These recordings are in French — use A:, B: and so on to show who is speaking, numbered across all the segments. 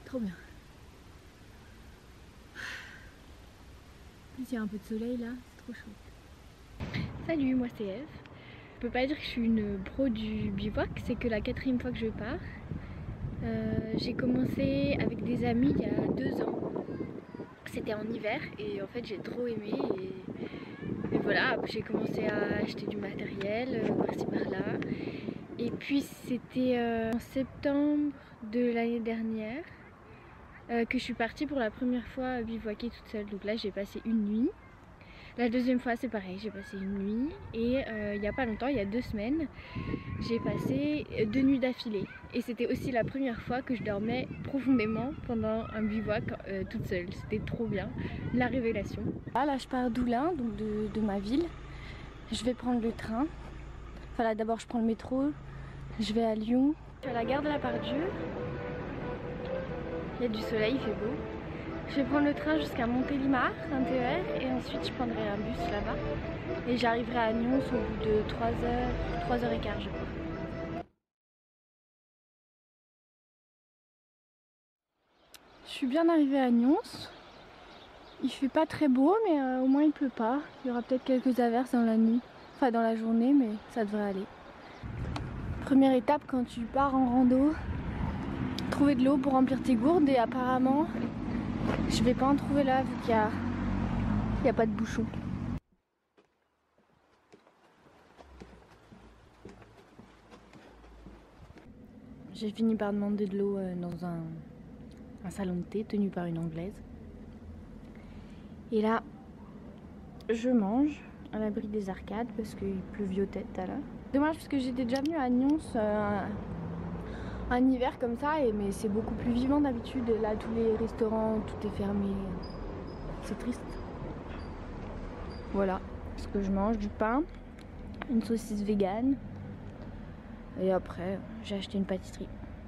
A: trop bien. En plus il y a un peu de soleil là, c'est trop chouette. Salut, moi c'est Eve. Je peux pas dire que je suis une pro du bivouac, c'est que la 4e fois que je pars. J'ai commencé avec des amis il y a 2 ans. C'était en hiver et en fait j'ai trop aimé et voilà, j'ai commencé à acheter du matériel par-ci par-là. Et puis c'était en septembre de l'année dernière que je suis partie pour la première fois bivouaquer toute seule. Donc là j'ai passé une nuit. La 2e fois c'est pareil, j'ai passé une nuit. Et il n'y a pas longtemps, il y a 2 semaines, j'ai passé 2 nuits d'affilée. Et c'était aussi la première fois que je dormais profondément pendant un bivouac toute seule. C'était trop bien, la révélation. Là je pars d'Oulin, donc de ma ville. Je vais prendre le train. Enfin là d'abord je prends le métro, je vais à Lyon. Je suis à la gare de la Part-Dieu. Il y a du soleil, il fait beau. Je vais prendre le train jusqu'à Montélimar, un TER, et ensuite je prendrai un bus là-bas. Et j'arriverai à Nyons au bout de 3h15 je crois. Je suis bien arrivée à Nyons. Il fait pas très beau, mais au moins il pleut pas. Il y aura peut-être quelques averses dans la nuit, enfin dans la journée, mais ça devrait aller. Première étape quand tu pars en rando, trouver de l'eau pour remplir tes gourdes, et apparemment je vais pas en trouver là vu qu'il y a pas de bouchon. J'ai fini par demander de l'eau dans un salon de thé tenu par une Anglaise. Et là, je mange à l'abri des arcades parce qu'il pleuviotait tout à l'heure. Dommage parce que j'étais déjà venue à Nyons un hiver comme ça, mais c'est beaucoup plus vivant d'habitude. Là, tous les restaurants, tout est fermé. C'est triste. Voilà ce que je mange, du pain, une saucisse végane. Et après, j'ai acheté une pâtisserie.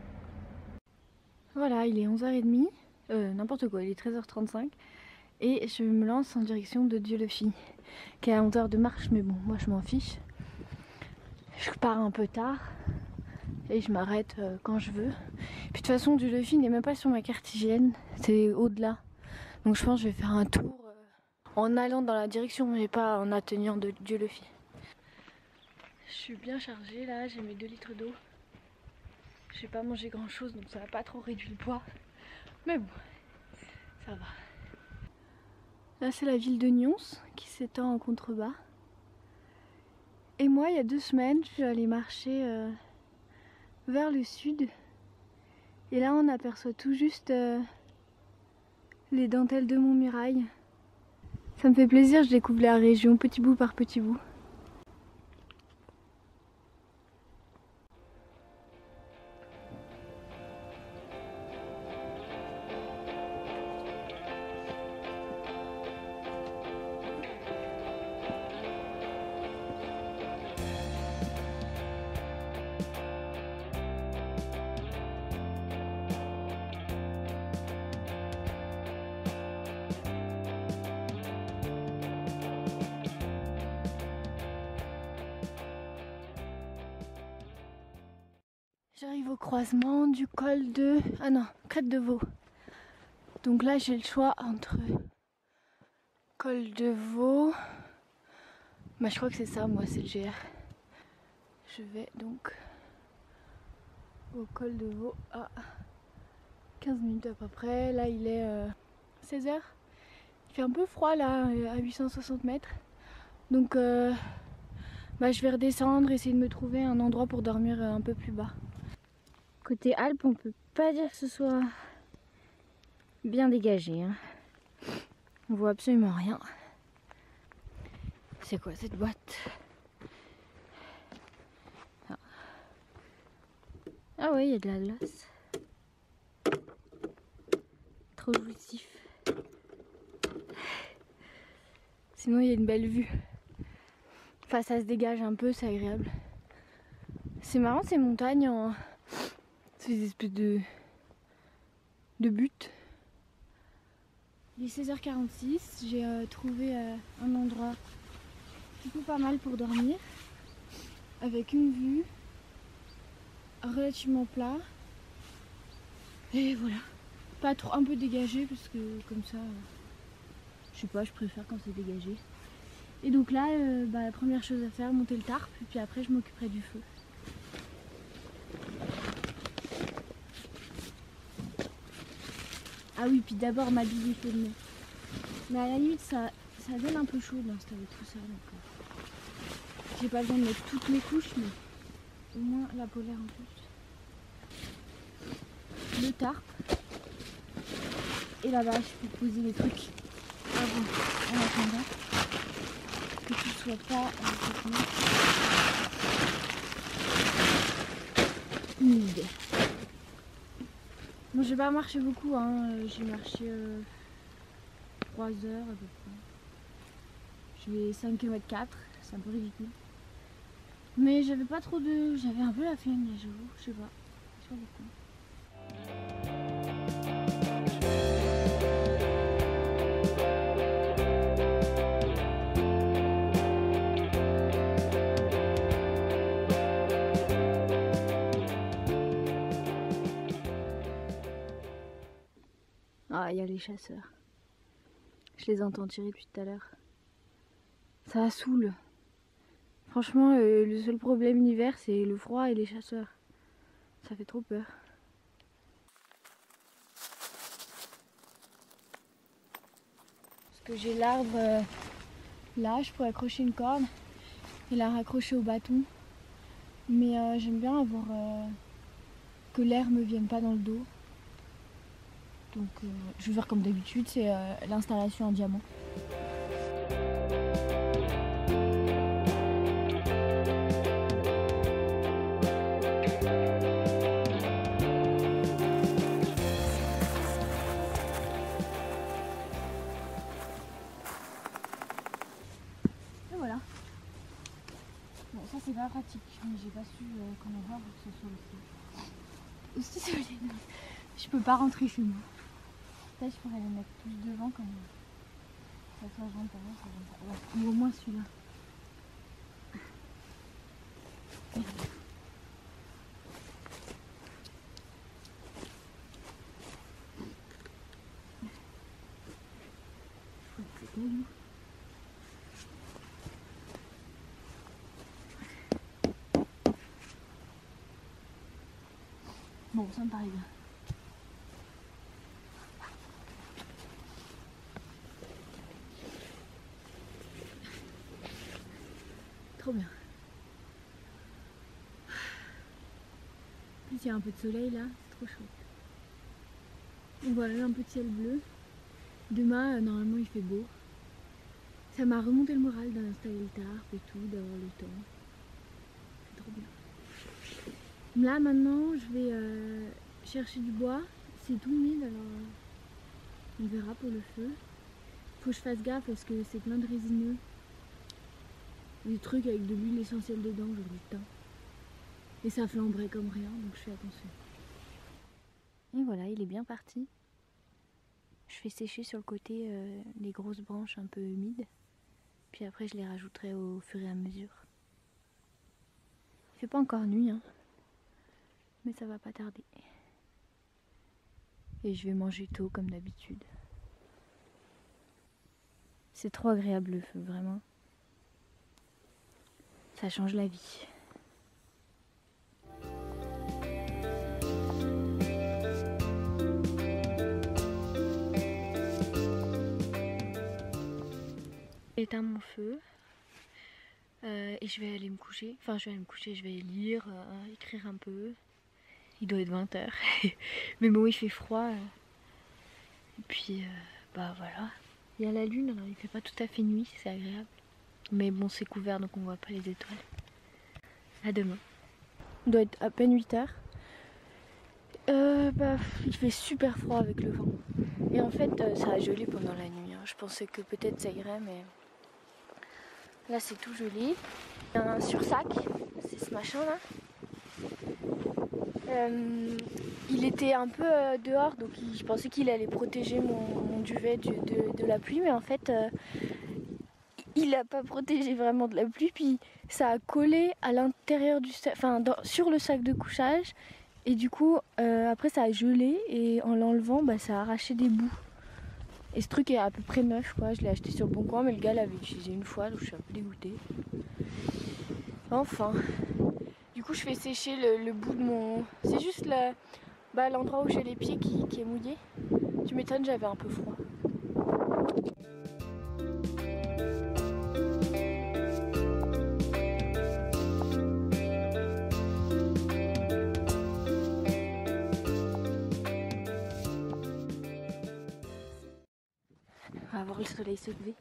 A: Voilà, il est 11h30. N'importe quoi, il est 13h35. Et je me lance en direction de Dieulefit, qui est à 11h de marche, mais bon, moi je m'en fiche. Je pars un peu tard et je m'arrête quand je veux. Puis de toute façon, Dieulefit n'est même pas sur ma carte hygiène, c'est au-delà. Donc je pense que je vais faire un tour en allant dans la direction, mais pas en atteignant de Dieulefit. Je suis bien chargée là, j'ai mes 2 litres d'eau. J'ai pas mangé grand chose, donc ça n'a pas trop réduit le poids. Mais bon, ça va. Là c'est la ville de Nyons qui s'étend en contrebas. Et moi il y a 2 semaines je suis allée marcher vers le sud. Et là on aperçoit tout juste les dentelles de Montmirail. Ça me fait plaisir, je découvre la région petit bout par petit bout. J'arrive au croisement du col de... Ah non, Crête de Vaux. Donc là j'ai le choix entre col de Vaux... Bah je crois que c'est ça, moi c'est le GR. Je vais donc au col de Vaux à 15 minutes à peu près. Là il est 16h. Il fait un peu froid là, à 860 mètres. Donc bah, je vais redescendre, essayer de me trouver un endroit pour dormir un peu plus bas. Côté Alpes, on peut pas dire que ce soit bien dégagé. Hein. On voit absolument rien. C'est quoi cette boîte? Ah ouais, il y a de la glace. Trop jouissif. Sinon, il y a une belle vue. Enfin, ça se dégage un peu, c'est agréable. C'est marrant ces montagnes en... ces espèces de buttes. Il est 16h46, j'ai trouvé un endroit plutôt pas mal pour dormir. Avec une vue relativement plat. Et voilà. pas trop, un peu dégagé parce que comme ça, je sais pas, je préfère quand c'est dégagé. Et donc là, la première chose à faire, monter le tarp, et puis après je m'occuperai du feu. Ah oui, puis d'abord m'habiller chaudement. Mais à la limite, ça donne un peu chaud d'installer tout ça. Donc, j'ai pas besoin de mettre toutes mes couches, mais au moins la polaire en plus. Le tarp. Et la bâche pour poser les trucs avant, en attendant que tout soit pas humide. Bon, j'ai pas marché beaucoup, hein. J'ai marché 3 heures à peu près. Je vais 5 km 4, c'est un peu ridicule. Mais j'avais pas trop de... J'avais un peu la flemme, j'avoue, je sais pas pourquoi. Ah, il y a les chasseurs. Je les entends tirer depuis tout à l'heure. Ça saoule. Franchement, le seul problème l'hiver, c'est le froid et les chasseurs. Ça fait trop peur. Parce que j'ai l'arbre là, je pourrais accrocher une corde et la raccrocher au bâton. Mais j'aime bien avoir que l'air me vienne pas dans le dos. Donc je vais faire comme d'habitude, c'est l'installation en diamant. Et voilà. Bon, ça c'est pas pratique, mais j'ai pas su comment voir pour que ce soit aussi solide. Je peux pas rentrer chez moi. Peut-être je pourrais les mettre plus devant quand même. Ça soit jaune pour moi, ça jaune pas. Ouais. Ou au moins celui-là. Bon, ça me paraît bien. Trop bien. En plus, il y a un peu de soleil là, c'est trop chouette. Donc voilà, un peu de ciel bleu. Demain, normalement, il fait beau. Ça m'a remonté le moral d'installer le tarp et tout, d'avoir le temps. C'est trop bien. Là, maintenant, je vais chercher du bois. C'est tout humide, alors on verra pour le feu. Faut que je fasse gaffe parce que c'est plein de résineux. Des trucs avec de l'huile essentielle dedans, genre du thym. Et ça flamberait comme rien, donc je fais attention. Et voilà, il est bien parti. Je fais sécher sur le côté les grosses branches un peu humides. Puis après, je les rajouterai au fur et à mesure. Il fait pas encore nuit, hein. Mais ça va pas tarder. Et je vais manger tôt comme d'habitude. C'est trop agréable le feu, vraiment. Ça change la vie. J'ai éteint mon feu et je vais aller me coucher. Enfin, je vais aller me coucher, je vais lire, écrire un peu. Il doit être 20 h. Mais bon, il fait froid. Et puis, bah voilà. Il y a la lune, alors il fait pas tout à fait nuit, c'est agréable. Mais bon, c'est couvert donc on voit pas les étoiles. À demain. Il doit être à peine 8 h. Il fait super froid avec le vent. Et en fait, ça a gelé pendant la nuit. Hein. Je pensais que peut-être ça irait, mais là c'est tout gelé. Il y a un sursac, c'est ce machin là. Il était un peu dehors, donc je pensais qu'il allait protéger mon duvet de la pluie, mais en fait il n'a pas protégé vraiment de la pluie, puis ça a collé à l'intérieur du sac, enfin sur le sac de couchage, Et du coup, après ça a gelé et en l'enlevant, bah, ça a arraché des bouts. Et ce truc est à peu près neuf, quoi. Je l'ai acheté sur le bon coin, mais le gars l'avait utilisé une fois, donc je suis un peu dégoûtée. Enfin, du coup, je fais sécher le bout de mon... C'est juste l'endroit où j'ai les pieds qui est mouillé. Tu m'étonnes, j'avais un peu froid. On va voir le soleil se lever.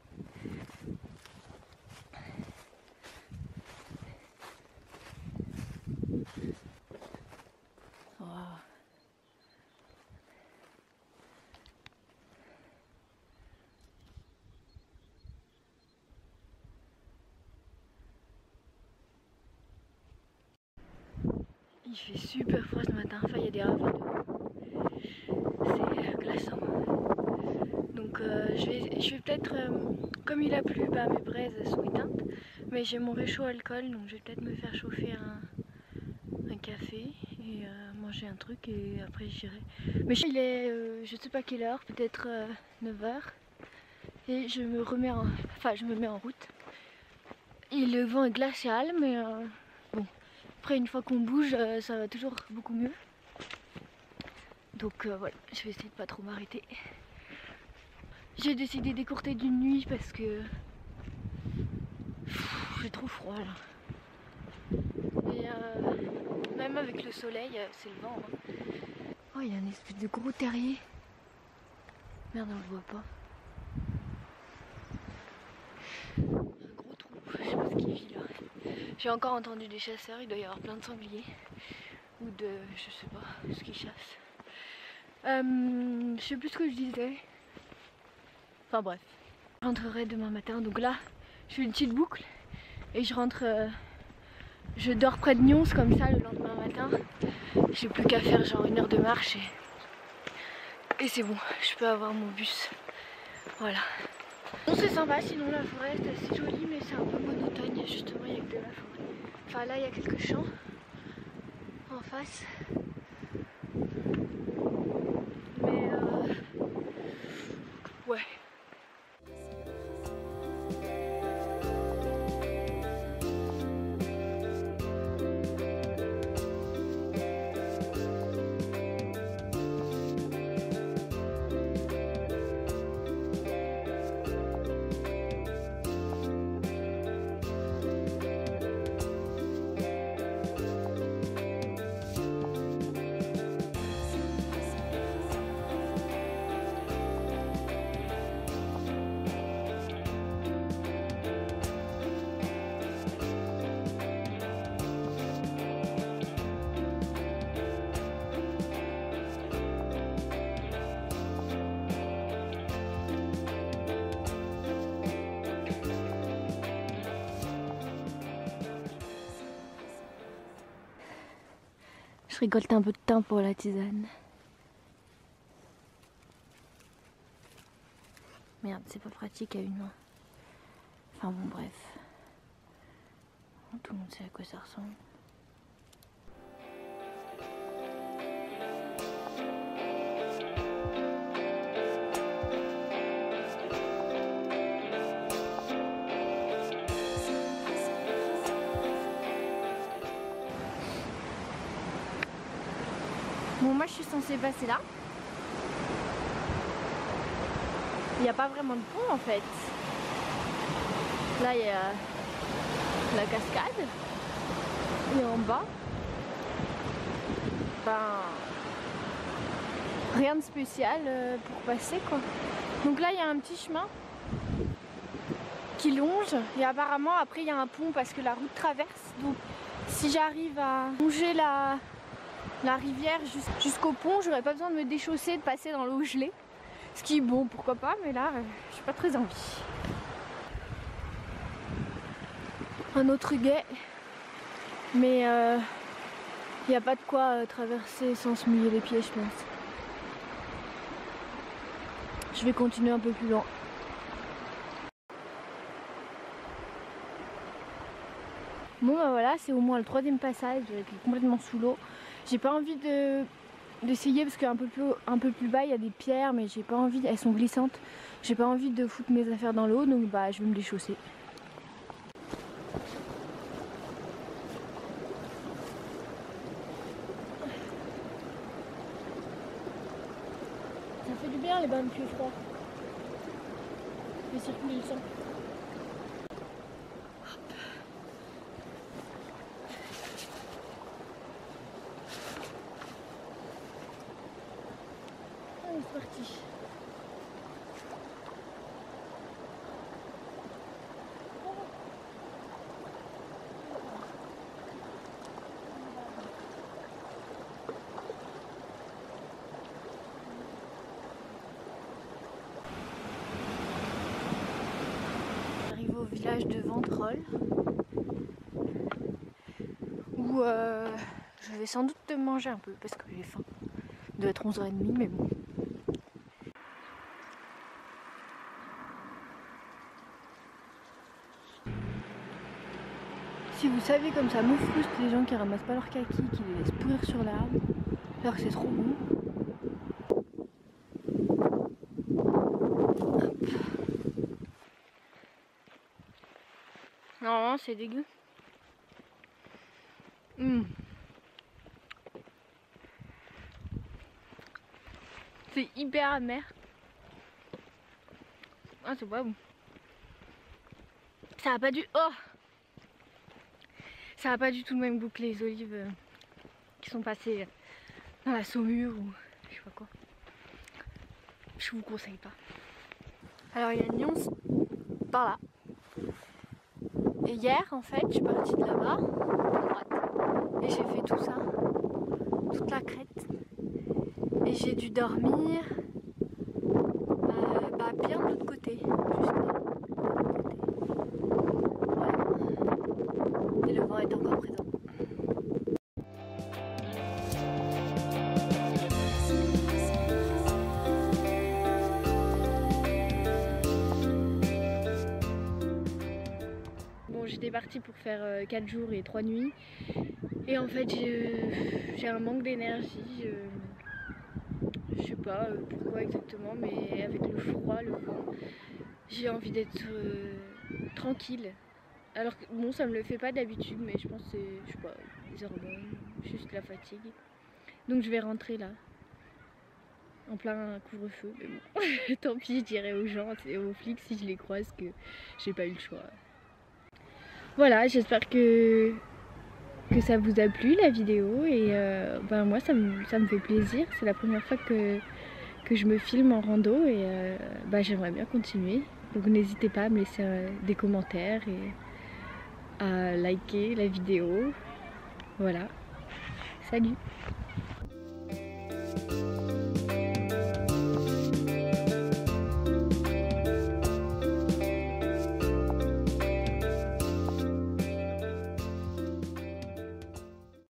A: Wow. Il fait super froid ce matin, enfin il y a des rafales de c'est glaçant. Donc je vais peut-être, comme il a plu, bah, mes braises sont éteintes, mais j'ai mon réchaud alcool, donc je vais peut-être me faire chauffer un café et manger un truc et après j'irai. Mais il est, je sais pas quelle heure, peut-être 9 h et je me remets je me mets en route. Et le vent est glacial, mais bon, après une fois qu'on bouge, ça va toujours beaucoup mieux. Donc voilà, je vais essayer de pas trop m'arrêter. J'ai décidé d'écourter d'une nuit parce que j'ai trop froid là. Et même avec le soleil, c'est le vent. Hein. Oh, il y a un espèce de gros terrier. Merde, on le voit pas. Un gros trou, je sais pas ce qu'il vit là. J'ai encore entendu des chasseurs, il doit y avoir plein de sangliers. Ou de... je sais pas ce qu'ils chassent. Je sais plus ce que je disais. Enfin bref. Je rentrerai demain matin, donc là je fais une petite boucle et je rentre, je dors près de Nyons comme ça le lendemain matin. J'ai plus qu'à faire genre 1 heure de marche et c'est bon, je peux avoir mon bus. Voilà. Bon, c'est sympa, sinon la forêt est assez jolie, mais c'est un peu monotone, justement il y a que de la forêt. Enfin là il y a quelques champs en face. Mais ouais. Je récolte un peu de thym pour la tisane. Merde, c'est pas pratique à une main. Enfin bon, bref. Tout le monde sait à quoi ça ressemble. Bon, moi je suis censée passer là. Il n'y a pas vraiment de pont en fait. Là il y a la cascade. Et en bas, ben, rien de spécial pour passer quoi. Donc là il y a un petit chemin qui longe. Et apparemment après il y a un pont parce que la route traverse. Donc si j'arrive à longer la rivière jusqu'au pont, j'aurais pas besoin de me déchausser, de passer dans l'eau gelée. Ce qui est bon, pourquoi pas, mais là, j'ai pas très envie. Un autre guet, mais il n'y a pas de quoi traverser sans se mouiller les pieds, je pense. Je vais continuer un peu plus loin. Bon bah voilà, c'est au moins le 3e passage qui est complètement sous l'eau. J'ai pas envie d'essayer parce qu'un peu plus bas il y a des pierres, mais j'ai pas envie, elles sont glissantes. J'ai pas envie de foutre mes affaires dans l'eau, donc bah je vais me déchausser. Ça fait du bien les bains de pluie froid. Fait circuler le sang. Allez, c'est parti. J'arrive au village de Ventrolles où je vais sans doute manger un peu parce que j'ai faim. Il doit être 11h30 mais bon. Si vous savez comme ça me frustre les gens qui ramassent pas leur kaki, qui les laissent pourrir sur l'arbre, alors que c'est trop bon. Normalement c'est dégueu. C'est hyper amer. Ah c'est pas bon. Ça a pas du... Oh, ça a pas du tout le même goût que les olives qui sont passées dans la saumure ou je sais pas quoi. Je vous conseille pas. Alors il y a Nyons par là. Et hier en fait je suis partie de là-bas à droite et j'ai fait tout ça, toute la crête. Et j'ai dû dormir bien de l'autre côté, juste là. Voilà. Et le vent est encore présent. Bon, j'étais partie pour faire 4 jours et 3 nuits. Et en fait, j'ai un manque d'énergie. Je sais pas pourquoi exactement, mais avec le froid, le vent, j'ai envie d'être tranquille. Alors que bon, ça me le fait pas d'habitude, mais je pense que c'est, je sais pas, des hormones, juste la fatigue. Donc je vais rentrer là, en plein couvre-feu, mais bon, tant pis, je dirais aux gens, aux flics si je les croise que j'ai pas eu le choix. Voilà, j'espère que ça vous a plu la vidéo et ben moi ça me fait plaisir. C'est la première fois que je me filme en rando et ben j'aimerais bien continuer. Donc n'hésitez pas à me laisser des commentaires et à liker la vidéo. Voilà, salut!